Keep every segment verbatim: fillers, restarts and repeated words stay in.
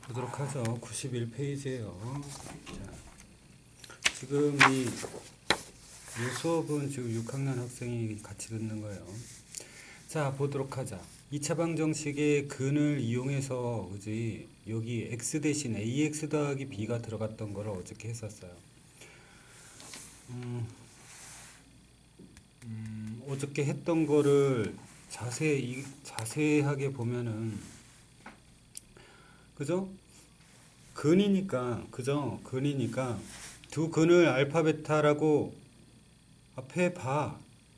보도록 하죠. 구십일 페이지에요. 자, 지금 이, 이 수업은 지금 육 학년 학생이 같이 듣는 거예요. 자, 보도록 하자. 이 차 방정식의 근을 이용해서 그지 여기 x 대신 ax 더하기 b가 들어갔던 거를 어저께 했었어요. 음, 음, 어저께 했던 거를 자세히 자세하게 보면은 그죠? 근이니까 그죠? 근이니까 두 근을 알파 베타라고 앞에 봐.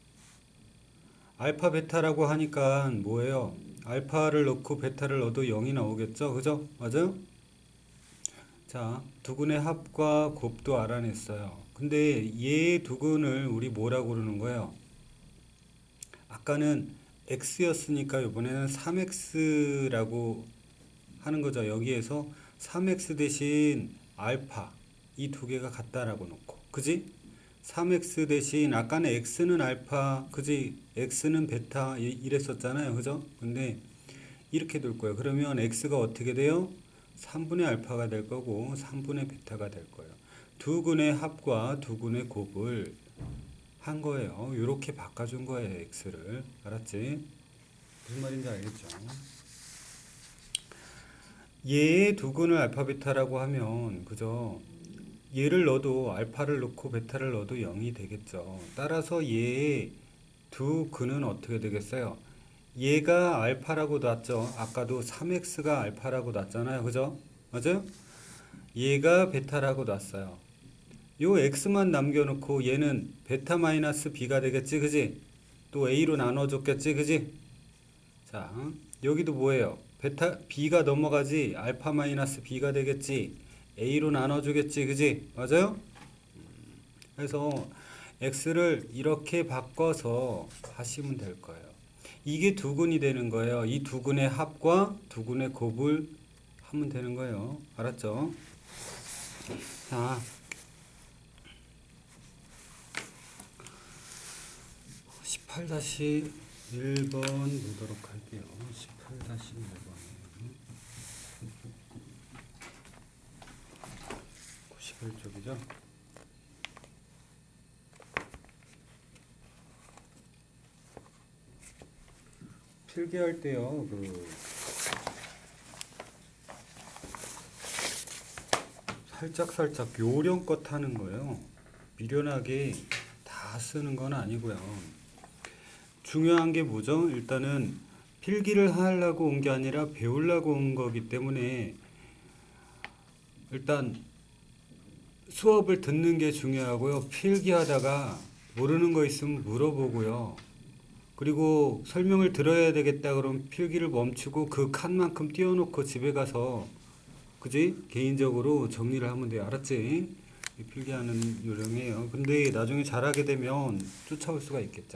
알파 베타라고 하니까 뭐예요? 알파를 넣고 베타를 넣어도 영이 나오겠죠? 그죠? 맞아요? 자, 두 근의 합과 곱도 알아냈어요. 근데 얘 두 근을 우리 뭐라고 그러는 거예요? 아까는 x였으니까 이번에는 삼 엑스라고 하는 거죠. 여기에서 삼 엑스 대신 알파 이 두 개가 같다라고 놓고 그지? 삼 엑스 대신 아까는 x는 알파 그지? x는 베타 이랬었잖아요. 그죠? 근데 이렇게 둘 거예요. 그러면 x가 어떻게 돼요? 삼분의 알파가 될 거고 삼분의 베타가 될 거예요. 두 근의 합과 두 근의 곱을 한 거예요. 이렇게 바꿔준 거예요. x를. 알았지? 무슨 말인지 알겠죠? 얘의 두 근을 알파 베타라고 하면 그죠? 얘를 넣어도 알파를 넣고 베타를 넣어도 영이 되겠죠. 따라서 얘의 두 근은 어떻게 되겠어요? 얘가 알파라고 놨죠. 아까도 삼 엑스가 알파라고 놨잖아요. 그죠? 맞아요? 얘가 베타라고 놨어요. 요 x만 남겨놓고 얘는 베타 마이너스 b가 되겠지. 그지? 또 a로 나눠줬겠지. 그지? 자, 여기도 뭐예요? 베타 b가 넘어가지 알파 마이너스 b가 되겠지. a로 나눠주겠지. 그지? 맞아요? 그래서 x를 이렇게 바꿔서 하시면 될 거예요. 이게 두 근이 되는 거예요. 이 두 근의 합과 두 근의 곱을 하면 되는 거예요. 알았죠? 자, 십팔 일 번 보도록 할게요. 십팔 일 번 구십일 쪽이죠. 필기할 때요, 그 살짝 살짝 요령껏 하는 거예요. 미련하게 다 쓰는 건 아니고요. 중요한 게 뭐죠? 일단은 필기를 하려고 온 게 아니라 배우려고 온 거기 때문에 일단 수업을 듣는 게 중요하고요. 필기하다가 모르는 거 있으면 물어보고요. 그리고 설명을 들어야 되겠다 그러면 필기를 멈추고 그 칸만큼 띄워놓고 집에 가서 그지? 개인적으로 정리를 하면 돼요. 알았지? 필기하는 요령이에요. 근데 나중에 잘하게 되면 쫓아올 수가 있겠죠.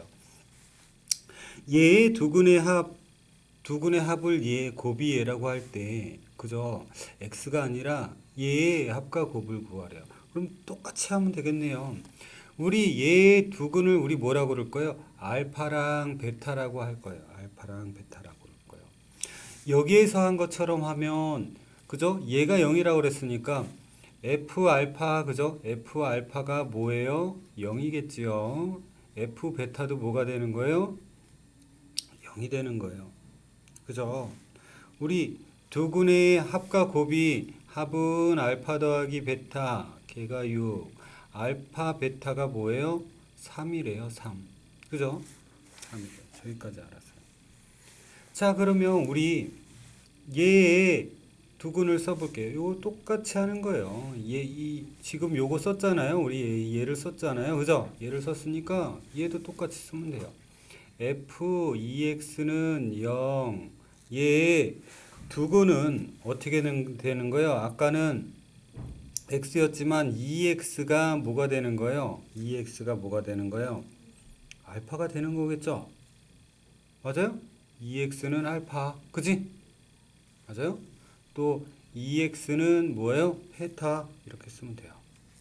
얘의 두 근의 합, 두 근의 합을 얘 곱이 얘라고 할 때 그죠? x가 아니라 얘의 합과 곱을 구하래요. 그럼 똑같이 하면 되겠네요. 우리 얘 두 근을 우리 뭐라고 그럴 거예요? 알파랑 베타라고 할 거예요. 알파랑 베타라고 그럴 거예요. 여기에서 한 것처럼 하면 그죠? 얘가 영이라고 그랬으니까 f 알파 그죠? f 알파가 뭐예요? 영이겠지요. f 베타도 뭐가 되는 거예요? 영이 되는 거예요. 그죠? 우리 두 근의 합과 곱이 합은 알파 더하기 베타 걔가 육 알파 베타가 뭐예요? 삼이래요. 삼. 그죠? 삼이래요. 저기까지 알았어요. 자, 그러면 우리 얘의 두 근을 써볼게요. 요거 똑같이 하는 거예요. 얘, 이, 지금 요거 썼잖아요. 우리 얘, 얘를 썼잖아요. 그죠? 얘를 썼으니까 얘도 똑같이 쓰면 돼요. f ex는 영. 얘 두 근은 어떻게 되는 거예요? 아까는 x였지만 이 엑스가 뭐가 되는 거예요? 이 엑스가 뭐가 되는 거예요? 알파가 되는 거겠죠? 맞아요? 이 엑스는 알파. 그지? 맞아요? 또 이 엑스는 뭐예요? 베타. 이렇게 쓰면 돼요.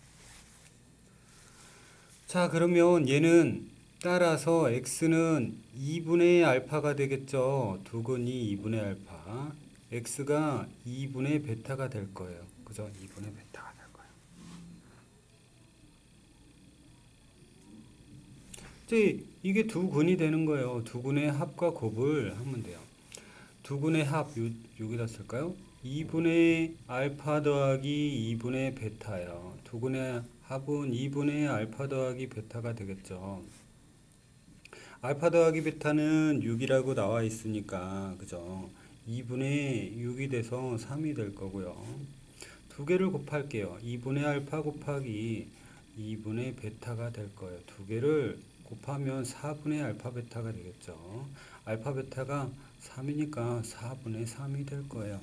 자, 그러면 얘는 따라서 x는 이분의 알파가 되겠죠. 두 근이 이분의 알파. x가 이분의 베타가 될 거예요. 그죠? 이분의 베타가 될 거예요. 이제 이게 두 근이 되는 거예요. 두 근의 합과 곱을 하면 돼요. 두 근의 합, 요, 여기다 쓸까요? 이분의 알파 더하기 이분의 베타예요. 두 근의 합은 이분의 알파 더하기 베타가 되겠죠. 알파 더하기 베타는 육이라고 나와 있으니까, 그죠? 이분의 육이 돼서 삼이 될 거고요. 두 개를 곱할게요. 이분의 알파 곱하기 이분의 베타가 될 거예요. 두 개를 곱하면 사분의 알파 베타가 되겠죠. 알파 베타가 삼이니까 사분의 삼이 될 거예요.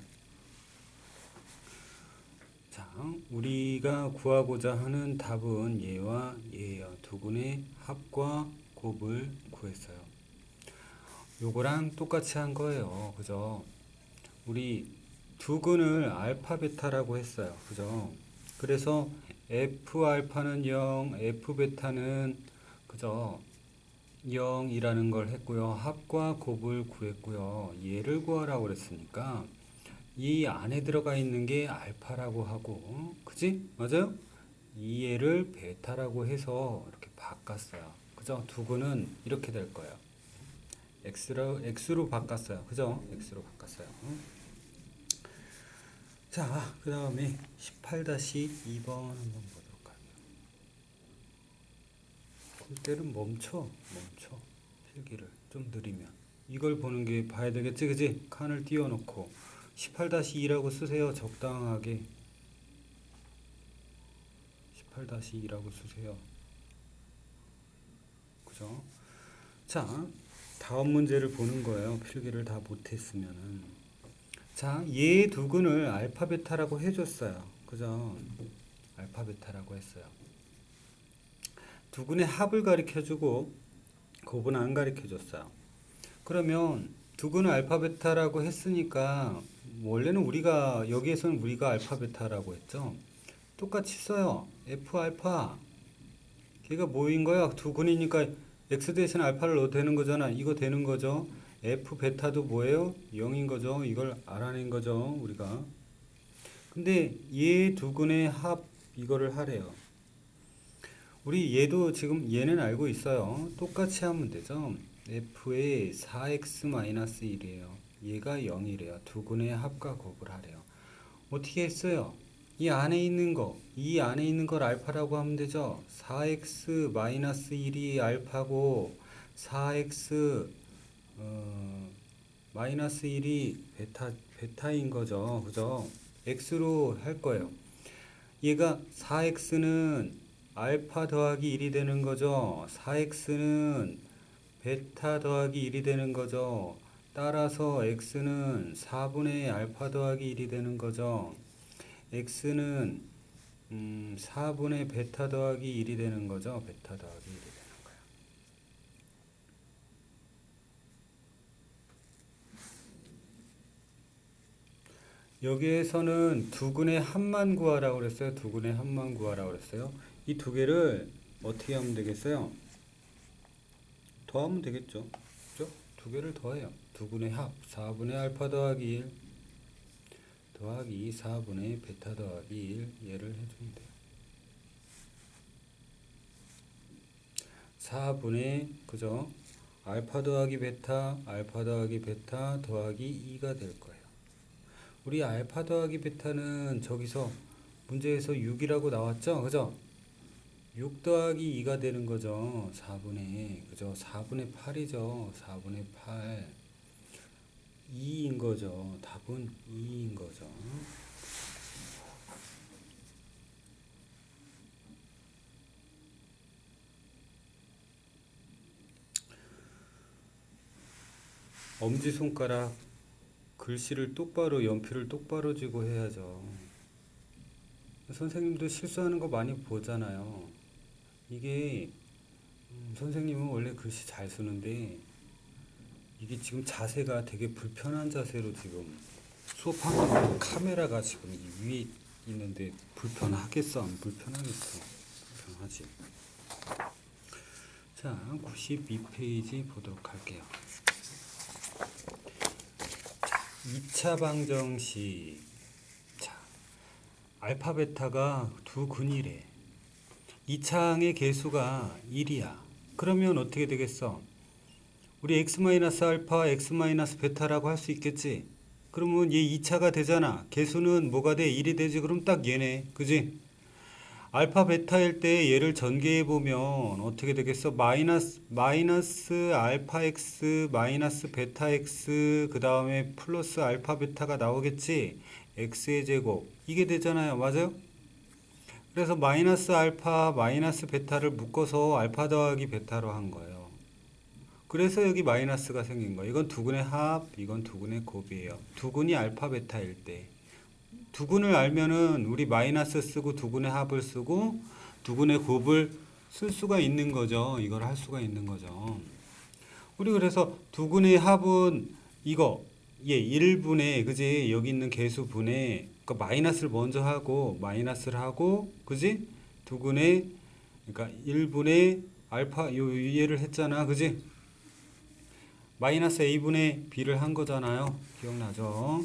자, 우리가 구하고자 하는 답은 얘와 얘예요. 두 근의 합과 곱을 구했어요. 요거랑 똑같이 한 거예요. 그죠? 우리 두 근을 알파 베타라고 했어요. 그죠? 그래서 F 알파는 영, F 베타는 그죠? 영이라는 걸 했고요. 합과 곱을 구했고요. 얘를 구하라고 그랬으니까 이 안에 들어가 있는 게 알파라고 하고, 그지? 맞아요? 이 얘를 베타라고 해서 이렇게 바꿨어요. 그죠? 두 근은 이렇게 될 거예요. x로, x로 바꿨어요. 그죠? x로 바꿨어요. 자, 그 다음에 십팔 이 번 한번 보도록 할게요. 볼 때는 멈춰, 멈춰. 필기를 좀 느리면. 이걸 보는 게 봐야 되겠지, 그지? 칸을 띄워놓고. 십팔 이라고 쓰세요. 적당하게. 십팔 이라고 쓰세요. 그죠? 자, 다음 문제를 보는 거예요. 필기를 다 못했으면은. 자, 얘 두 근을 알파 베타라고 해줬어요. 그죠? 알파 베타라고 했어요. 두 근의 합을 가리켜주고 곱은 안 가리켜줬어요. 그러면 두 근을 알파 베타라고 했으니까 원래는 우리가 여기에서는 우리가 알파 베타라고 했죠. 똑같이 써요. F 알파. 걔가 뭐인 거야? 두 근이니까 x 대신 알파를 넣어도 되는 거잖아. 이거 되는 거죠. F 베타도 뭐예요? 영인 거죠. 이걸 알아낸 거죠. 우리가. 근데 얘 두 근의 합 이거를 하래요. 우리 얘도 지금 얘는 알고 있어요. 똑같이 하면 되죠. F의 사 엑스 일이에요. 얘가 영이래요. 두 근의 합과 곱을 하래요. 어떻게 했어요? 이 안에 있는 거, 이 안에 있는 걸 알파라고 하면 되죠. 사 엑스 일이 알파고 사 엑스 어, 마이너스 일이 베타, 베타인 거죠. 그죠? x로 할 거예요. 얘가 사 엑스는 알파 더하기 일이 되는 거죠. 사 엑스는 베타 더하기 일이 되는 거죠. 따라서 x는 사분의 알파 더하기 일이 되는 거죠. x는 음, 사분의 베타 더하기 일이 되는 거죠. 베타 더하기 일이 되는 거예요. 여기에서는 두 근의 합만 구하라고 그랬어요. 두 근의 합만 구하라고 그랬어요. 이 두 개를 어떻게 하면 되겠어요? 더하면 되겠죠. 그죠? 두 개를 더해요. 두 근의 합, 사분의 알파 더하기 일 더하기 사분의 베타 더하기 일 얘를 해주면 돼요. 사분의 그죠? 알파 더하기 베타, 알파 더하기 베타 더하기 이가 될 거예요. 우리 알파 더하기 베타는 저기서 문제에서 육이라고 나왔죠? 그죠? 육 더하기 이가 되는 거죠. 사분의 그죠? 사분의 팔이죠. 사분의 팔. 이인 거죠. 답은 이인 거죠. 엄지손가락 글씨를 똑바로 연필을 똑바로 쥐고 해야죠. 선생님도 실수하는 거 많이 보잖아요. 이게 음, 선생님은 원래 글씨 잘 쓰는데 이게 지금 자세가 되게 불편한 자세로 지금 수업하는 카메라가 지금 이 위에 있는데 불편하겠어? 안 불편하겠어? 불편하지. 자, 구십이 페이지 보도록 할게요. 이 차 방정식. 자, 알파 베타가 두 근이래. 이 차항의 개수가 일이야. 그러면 어떻게 되겠어? 우리 x 마이너스 알파, x 마이너스 베타라고 할 수 있겠지? 그러면 얘 이 차가 되잖아. 개수는 뭐가 돼? 일이 되지. 그럼 딱 얘네. 그지? 알파 베타일 때 얘를 전개해 보면 어떻게 되겠어? 마이너스 마이너스 알파 x 마이너스 베타 x 그 다음에 플러스 알파 베타가 나오겠지? x의 제곱 이게 되잖아요. 맞아요? 그래서 마이너스 알파 마이너스 베타를 묶어서 알파 더하기 베타로 한 거예요. 그래서 여기 마이너스가 생긴 거예요. 이건 두근의 합, 이건 두근의 곱이에요. 두근이 알파 베타일 때. 두근을 알면은 우리 마이너스 쓰고 두근의 합을 쓰고 두근의 곱을 쓸 수가 있는 거죠. 이걸 할 수가 있는 거죠. 우리 그래서 두근의 합은 이거 예, 일 분의 그지? 여기 있는 개수분의 그러니까 마이너스를 먼저 하고 마이너스를 하고 그지? 두근의 그러니까 일 분의 알파 요 얘를 했잖아. 그지? 마이너스 a분의 b를 한 거잖아요. 기억나죠?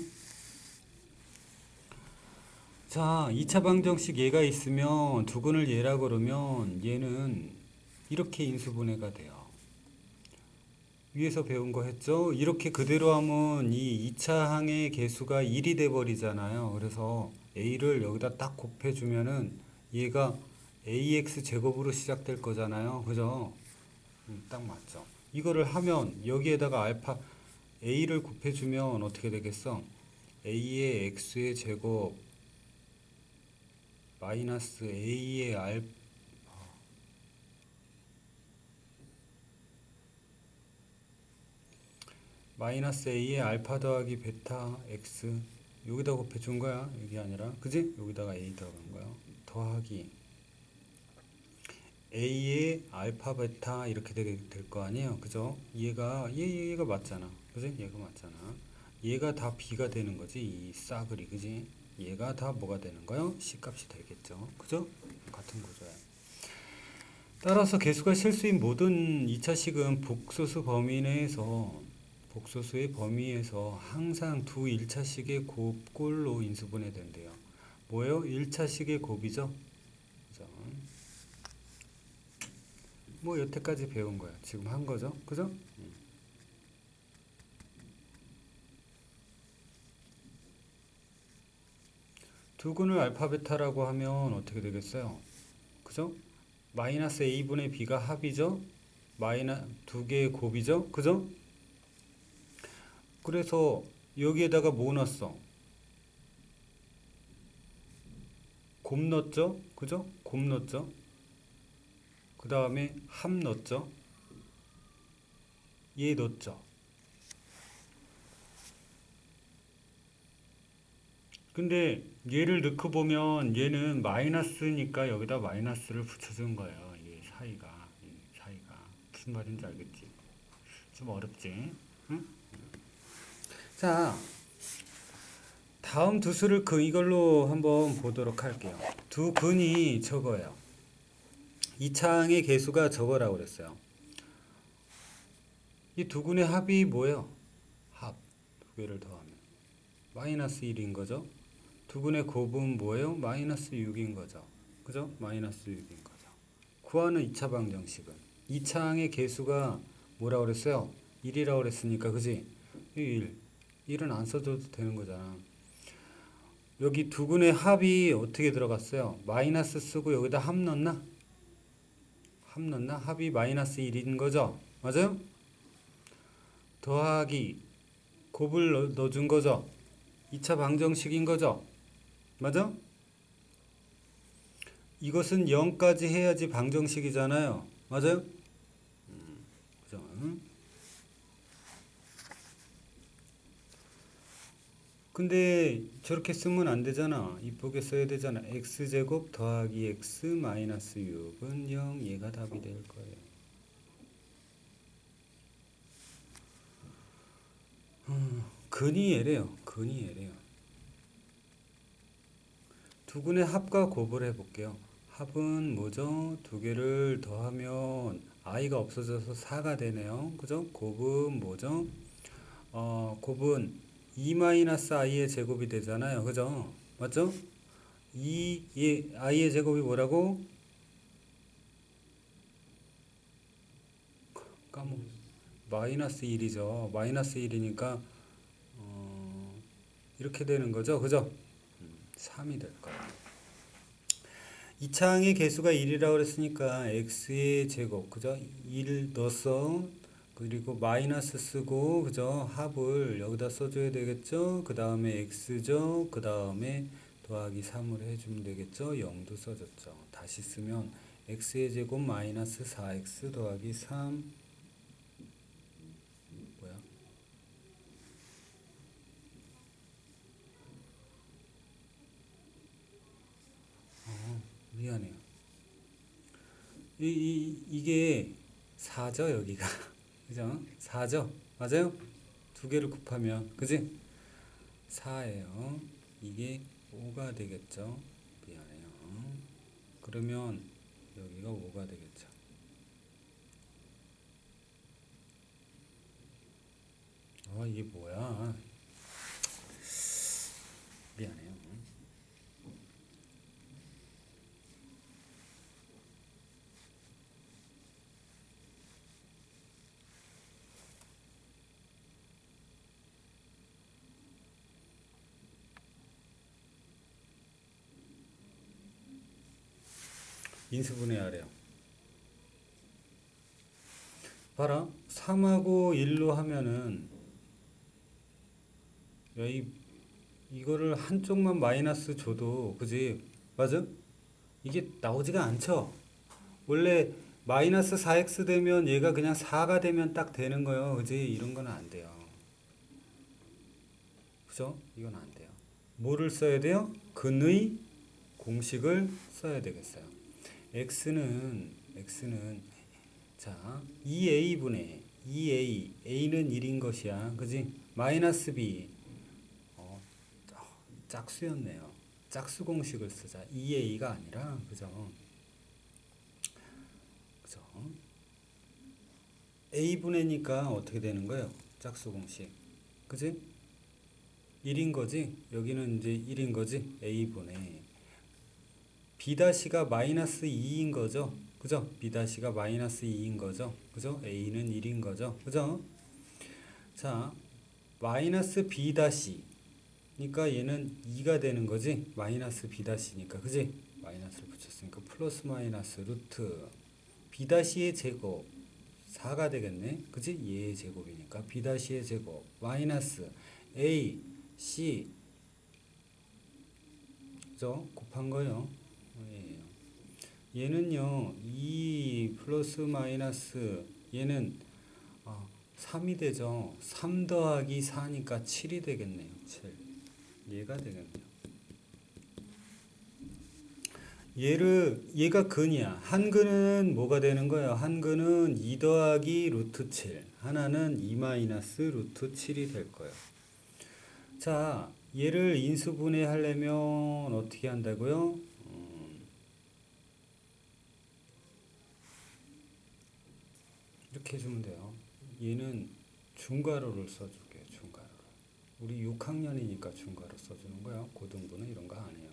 자, 이 차 방정식 얘가 있으면 두근을 얘라 그러면 얘는 이렇게 인수분해가 돼요. 위에서 배운 거 했죠? 이렇게 그대로 하면 이 이 차 항의 개수가 일이 돼 버리잖아요. 그래서 a를 여기다 딱 곱해주면은 얘가 ax 제곱으로 시작될 거잖아요. 그죠? 음, 딱 맞죠? 이거를 하면 여기에다가 알파 a를 곱해주면 어떻게 되겠어? a의 x의 제곱 마이너스 a의 알 마이너스 a의 알파 더하기 베타 x 여기다 곱해 준 거야. 이게 아니라 그지? 여기다가 a 들어간 거야. 더하기 a의 알파 베타 이렇게 될 거 아니에요. 그죠? 얘가 얘 얘가 맞잖아. 그지? 얘가 맞잖아. 얘가 다 b가 되는 거지. 이 싸그리 그지? 얘가 다 뭐가 되는 거요? c 값이 되겠죠. 그죠? 같은 구조야. 따라서 개수가 실수인 모든 이 차식은 복소수 범위 내에서 복소수의 범위에서 항상 두 일 차식의 곱꼴로 인수분해된대요. 뭐예요? 일 차식의 곱이죠? 그죠? 뭐 여태까지 배운 거야. 지금 한 거죠? 그죠? 음. 두근을 알파 베타라고 하면 어떻게 되겠어요? 그죠? 마이너스 a분의 b가 합이죠? 마이너 두 개의 곱이죠? 그죠? 그래서 여기에다가 뭐 넣었어? 곱 넣었죠? 그죠? 곱 넣었죠? 그 다음에 합 넣었죠? 얘 넣었죠? 근데 얘를 넣고 보면 얘는 마이너스니까 여기다 마이너스를 붙여준 거예요. 이 사이가 이 사이가 무슨 말인지 알겠지? 좀 어렵지? 응? 자, 다음 두 수를 그 이걸로 한번 보도록 할게요. 두 근이 저거예요. 이 차항의 개수가 저거라고 그랬어요. 이 두 근의 합이 뭐예요? 합. 두 개를 더하면 마이너스 일인 거죠. 두 근의 곱은 뭐예요? 마이너스 육인 거죠. 그죠? 마이너스 육인 거죠. 구하는 이 차 방정식은 이 차항의 개수가 뭐라고 그랬어요? 일이라고 그랬으니까 그지? 일. 일은 안 써줘도 되는 거잖아. 여기 두 근의 합이 어떻게 들어갔어요? 마이너스 쓰고 여기다 합 넣나? 합 넣나? 합이 마이너스 일인 거죠? 맞아요? 더하기 곱을 넣, 넣어준 거죠? 이 차 방정식인 거죠? 맞아? 이것은 영까지 해야지 방정식이잖아요. 맞아요? 음, 그죠? 응? 근데 저렇게 쓰면 안 되잖아. 이쁘게 써야 되잖아. x제곱 더하기 x 마이너스 육은 영. 얘가 답이 될 거예요. 음, 근이 얘래요. 근이 얘래요. 두 근의 합과 곱을 해볼게요. 합은 뭐죠? 두 개를 더하면 i가 없어져서 사가 되네요. 그죠? 곱은 뭐죠? 어, 곱은 이 마이너스 i의 제곱이 되잖아요. 그죠? 맞죠? 이 예, i의 제곱이 뭐라고? 까먹 마이너스 일이죠. 마이너스 일이니까 어, 이렇게 되는 거죠. 그죠? 삼이 될 거예요. 이 창의 개수가 일이라고 그랬으니까 x의 제곱, 그죠? 일 넣었어. 그리고 마이너스 쓰고, 그죠? 합을 여기다 써줘야 되겠죠? 그 다음에 x죠? 그 다음에 더하기 삼을 해주면 되겠죠? 영도 써줬죠. 다시 쓰면 x의 제곱 마이너스 사 엑스 더하기 삼, 뭐야? 어, 미안해요. 이, 이, 이게 사죠, 여기가. 그죠? 사죠? 맞아요? 두 개를 곱하면, 그지? 사예요. 이게 오가 되겠죠? 미안해요. 그러면 여기가 오가 되겠죠? 아, 이게 뭐야? 미안해요. 인수분해하래요. 봐라. 삼하고 일로 하면은 야, 이, 이거를 한쪽만 마이너스 줘도 그지? 맞아? 이게 나오지가 않죠? 원래 마이너스 사 엑스 되면 얘가 그냥 사가 되면 딱 되는 거예요. 그지? 이런 거는 안 돼요. 그죠? 이건 안 돼요. 뭐를 써야 돼요? 근의 공식을 써야 되겠어요. x는 x는 자, 이 에이분의 이 에이, a는 일인 것이야. 그지? 마이너스 b, 어, 짝수였네요. 짝수 공식을 쓰자. 이 에이가 아니라, 그죠? 그죠? a분의니까 어떻게 되는 거예요? 짝수 공식. 그지? 일인 거지? 여기는 이제 일인 거지? a분의 b'가 마이너스 이인 거죠? 그죠? b'가 마이너스 이인 거죠? 그죠? a는 일인 거죠? 그죠? 자, 마이너스 b 니까 얘는 이가 되는 거지? 마이너스 b-니까 그지? 마이너스를 붙였으니까 플러스 마이너스 루트 b'의 제곱 사가 되겠네? 그지? 얘의 제곱이니까 b'의 제곱 마이너스 a, c 그죠? 곱한 거요. 얘는요 이 플러스 마이너스 얘는 어, 삼이 되죠. 삼 더하기 사니까 칠이 되겠네요. 칠. 얘가 되겠네요. 얘를 얘가 근이야. 한 근은 뭐가 되는 거예요? 한 근은 이 더하기 루트 칠. 하나는 이 마이너스 루트 칠이 될 거예요. 자, 얘를 인수분해 하려면 어떻게 한다고요? 이렇게 해주면 돼요. 얘는 중괄호를 써줄게요. 중괄호를. 우리 육 학년이니까 중괄호 써주는 거야. 고등부는 이런 거 아니에요.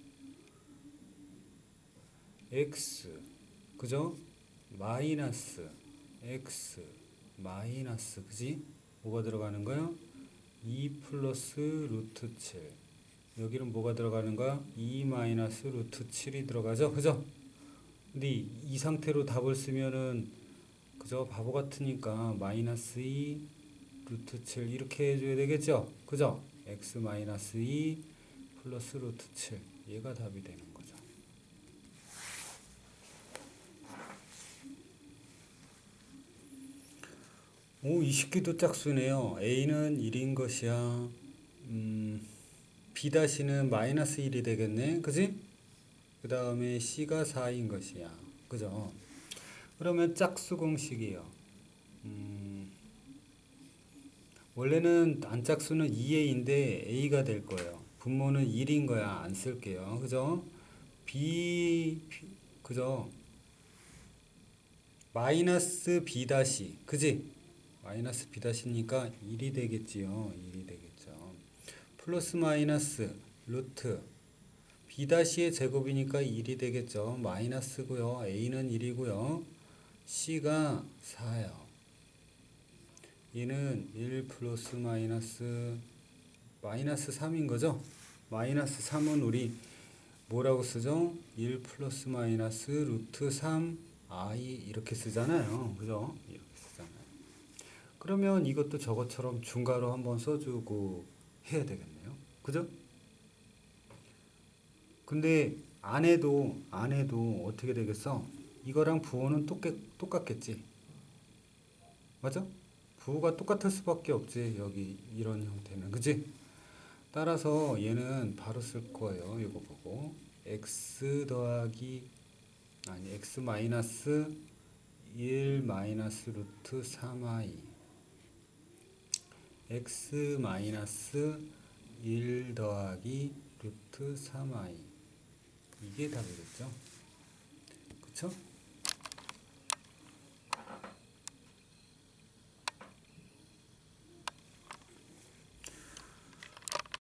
x 그죠? 마이너스 x 마이너스 그지? 뭐가 들어가는 거야? 이 플러스 루트 칠. 여기는 뭐가 들어가는 거야? 이 마이너스 루트 칠이 들어가죠? 그죠? 근데 이, 이 상태로 답을 쓰면은 그죠? 바보 같으니까 마이너스 이 루트 칠 이렇게 해줘야 되겠죠? 그죠? x 마이너스 이 플러스 루트 칠 얘가 답이 되는 거죠. 오, 이십 개도 짝수네요. a는 일인 것이야. 음, b'는 마이너스 일이 되겠네. 그지? 그 다음에 c가 사인 것이야. 그죠? 그러면 짝수 공식이에요. 음, 원래는 안짝수는 이 에이인데 a가 될 거예요. 분모는 일인 거야. 안 쓸게요. 그죠? b, 그죠? 마이너스 b 다시, 그지? 마이너스 b 다시니까 일이 되겠지요. 일이 되겠죠. 플러스 마이너스 루트 B'의 제곱이니까 일이 되겠죠. 마이너스고요. A는 일이고요. C가 사예요. 얘는 일 플러스 마이너스 마이너스 삼인 거죠. 마이너스 삼은 우리 뭐라고 쓰죠? 일 플러스 마이너스 루트 삼 아이 이렇게 쓰잖아요. 그죠? 이렇게 쓰잖아요. 그러면 이것도 저것처럼 중괄호 한번 써주고 해야 되겠네요. 그죠? 근데 안 해도 안 해도 어떻게 되겠어? 이거랑 부호는 똑같, 똑같겠지. 맞아? 부호가 똑같을 수밖에 없지. 여기 이런 형태는. 그지? 따라서 얘는 바로 쓸 거예요. 이거 보고 x 더하기 아니 x 마이너스 일 마이너스 루트 삼 아이 x 마이너스 일 더하기 루트 삼 아이 이게 답이겠죠. 그쵸?